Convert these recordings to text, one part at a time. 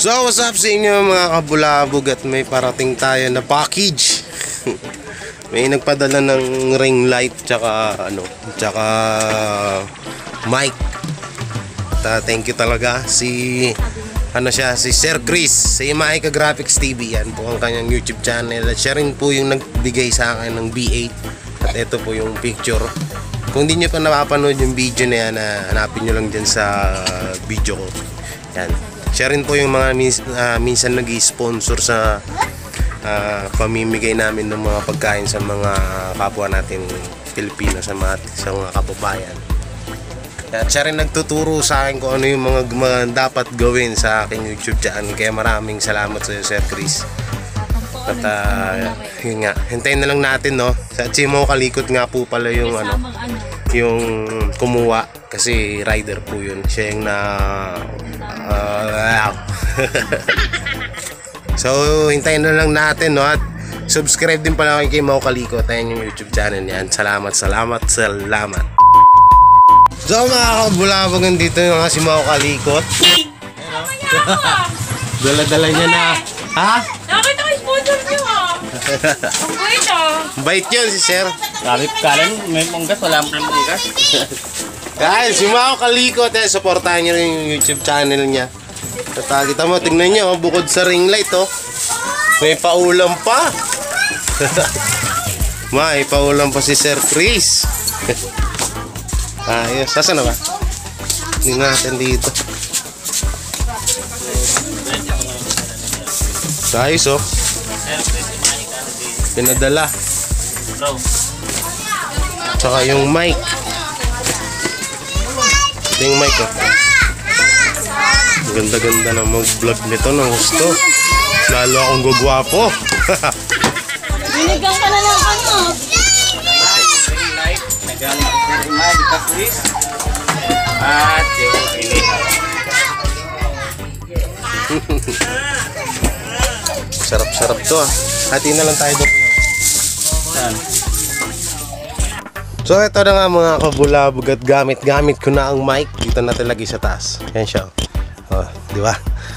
So what's up sa inyo mga kabulabog, at may parating tayo na package. May nagpadala ng ring light tsaka mic. Thank you talaga si Sir Chris sa Imaika Graphics TV. Yan po ang kanyang YouTube channel, at siya rin po yung nagbigay sa akin ng B8. At ito po yung picture. Kung hindi nyo pa napapanood yung video na yan, hanapin nyo lang dyan sa video ko. Yan. Siya rin po yung mga minsan nag-i-sponsor sa pamimigay namin ng mga pagkain sa mga kapwa natin Pilipino, sa mga kababayan. At siya rin nagtuturo sa akin kung ano yung mga dapat gawin sa aking YouTube channel. Kaya maraming salamat sa iyo, Sir Chris. At yun nga, hintayin na lang natin, no? Sa Chimo Kalikot nga po pala yung yung kumuha, kasi rider po yun. Siya yung so hintayin na lang natin, no? At subscribe din pala kay Mau Kalikot, ayan yung YouTube channel niyan. Salamat. So mga kabulabog, dito yung si Mau Kalikot. Dala-dala niya na. Ha? Nakita ko yung sponsor niyo, ha? Ang bait, ah. Bait yun si Sir. Sabi ko kalan, may munggas, wala mo ng munggas. Guys, si Mau Kalikot, supportahan niyo rin yung YouTube channel niya. At kita mo, tingnan niyo, bukod sa ring light, may paulam pa. May paulam pa si Sir Chris. Ayos, saan na ba? Tingnan natin dito. Ayos, pinadala. Tsaka yung mic. Ito yung mic, Ganda-ganda na mag-vlog nito ng gusto. Lalo akong gugwapo. Binigyan ka na ng ano. At yung Sarap-sarap to, Hati na lang tayo doon. So ito na nga mga kabulabog, at gamit ko na ang mic. Dito natin lagi sa taas. Yan siya. Di ba?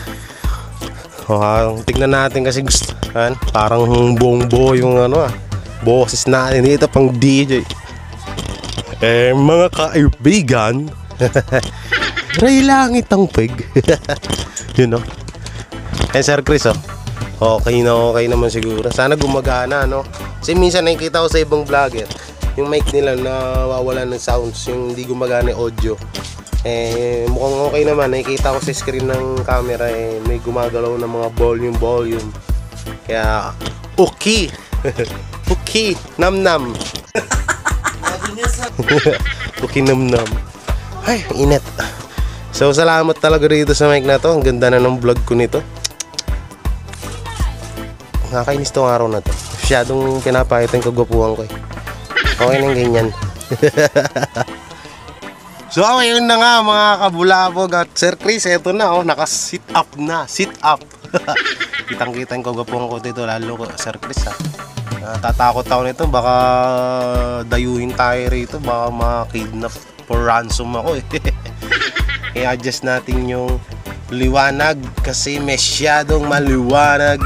Tignan natin kasi gusto. Parang buong buo yung boses natin dito, pang DJ. Mga kaibigan. Ray langit ang pig. Yun, Sir Chris, okay naman siguro. Sana gumagana, Kasi minsan nakikita ko sa ibang vlogger, yung mic nila nawawala ng sounds, yung hindi gumagana yung audio. Mukhang okay naman. Nakikita ko sa screen ng camera, may gumagalaw ng mga volume. Kaya okay. Okay, nam-nam. Okay, nam-nam. Ay, init. So salamat talaga rito sa mic na to. Ang ganda na ng vlog ko nito. Nakakainis tong araw na to. Masyadong pinapakita yung kagwapuhan ko, Okay nang ganyan. So ayun na nga mga kabulabog, at Sir Chris, eto na, naka-sit up na. Sit up. Kitang-kita yung kagwapuhan ko dito, lalo ko, Sir Chris, Tatakot ako nito, baka dayuhin tayo rito, baka ma-kidnap for ransom ako, I-adjust natin yung liwanag kasi masyadong maliwanag.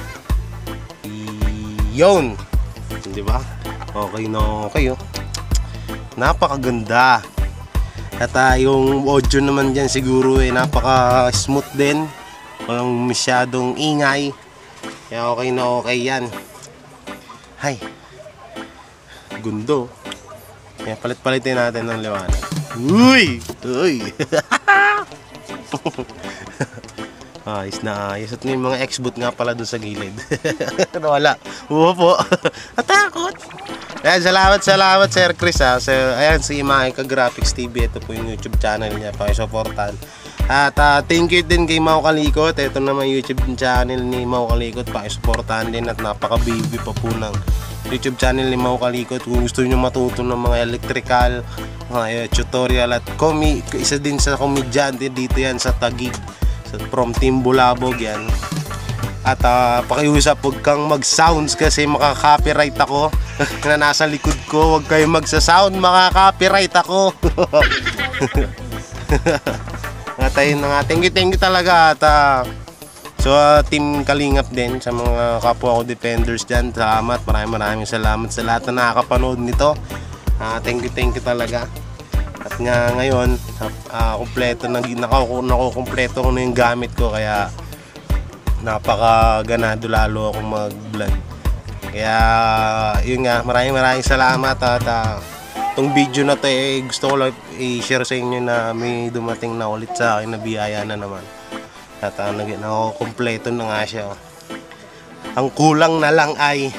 Yun, di ba? Okay na okay, Napakaganda. At yung audio naman dyan siguro napaka smooth din, walang masyadong ingay, kaya okay na okay yan. Hay, gundo. Kaya palit-palitin natin ng liwanag. Uy! Ayos na ayos. At may mga X-boot nga pala doon sa gilid. Wala. Upo. Natakot. Ayan, salamat Sir Chris, ayan, si Imaika Graphics TV. Ito po yung YouTube channel niya, pakisuportahan. At thank you din kay Mau Kalikot. Ito naman YouTube channel ni Mau Kalikot, pakisuportahan din. At napaka-baby pa po ng YouTube channel ni Mau Kalikot. Kung gusto nyo matuto ng mga electrical, mga tutorial, at isa din sa komedyante dito yan sa Taguig, from Team Bulabog yan. At pakiusap, huwag kang mag-sounds kasi makaka-copyright ako na nasa likod ko. Huwag kayong magsa-sound, makaka-copyright ako. At ayun na nga, thank you talaga. At So Team Kalingap din, sa mga kapwa ko defenders dyan, salamat, maraming salamat sa lahat na nakakapanood nito. Thank you talaga. At nga ngayon, kumpleto nakukumpleto ko na yung gamit ko, kaya napakaganado lalo akong mag-vlog. Kaya yun nga, maraming salamat. At itong video na to gusto ko lang i-share sa inyo na may dumating na ulit sa akin na biyaya na naman. At nakukumpleto na nga siya. Ang kulang na lang ay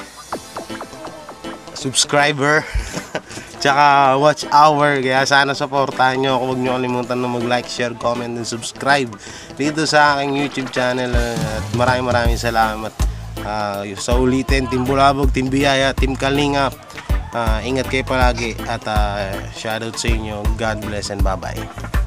subscriber tsaka watch hour, kaya sana supportahan nyo ako. Huwag nyo kalimutan na mag-like, share, comment, and subscribe dito sa aking YouTube channel. At maraming salamat. Sa ulitin, Team Bulabog, Team Biyaya, Team Kalingap, ingat kayo palagi. At shoutout sa inyo. God bless and bye bye.